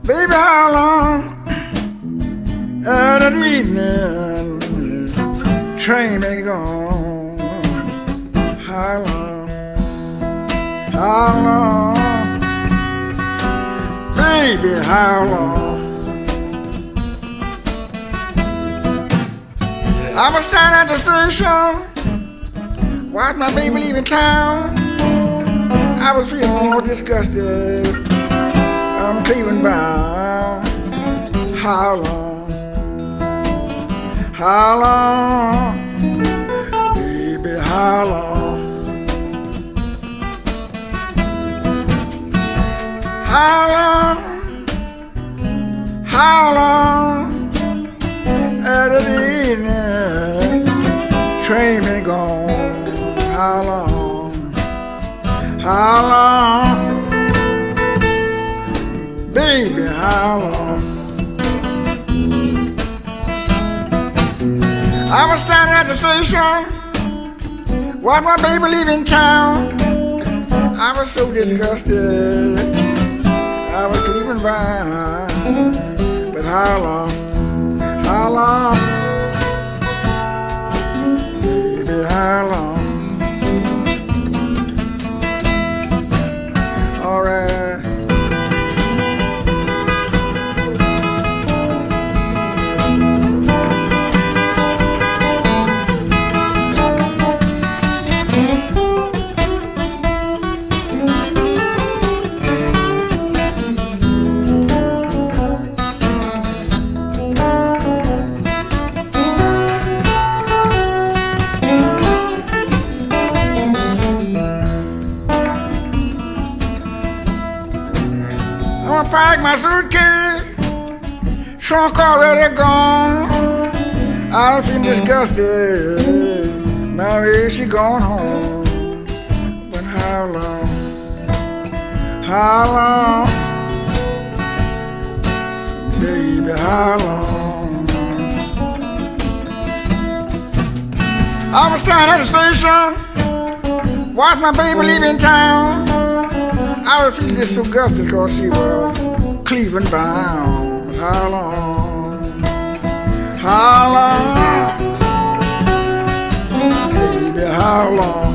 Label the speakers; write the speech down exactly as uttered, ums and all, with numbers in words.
Speaker 1: Baby, how long? Uh, that evening train may gone. How long? How long? Baby, how long? I was standing at the station, watch my baby leaving town. I was feeling more disgusted. I'm Cleveland bound. How long? How long? Baby, how long? How long? How long? At the evening train been gone. How long? How long? Baby, how long? I was standing at the station, watch my baby leaving town. I was so disgusted, I was leaving by. But how long? How long? Baby, how long? All right. I packed my suitcase, trunk already gone. I feel disgusted, Mary, she gone home. But how long, how long, baby, how long? I was standing at the station, watch my baby leaving town. I was feeling disgusted because she was Cleveland bound. How long? How long? Baby, how long?